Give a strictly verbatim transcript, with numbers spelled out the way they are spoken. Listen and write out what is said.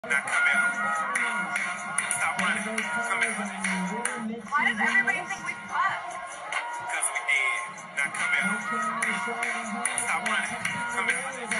Now come here. Stop running. Come here. Why does everybody think we fucked? Because we did. Now come here. Stop running. Come here.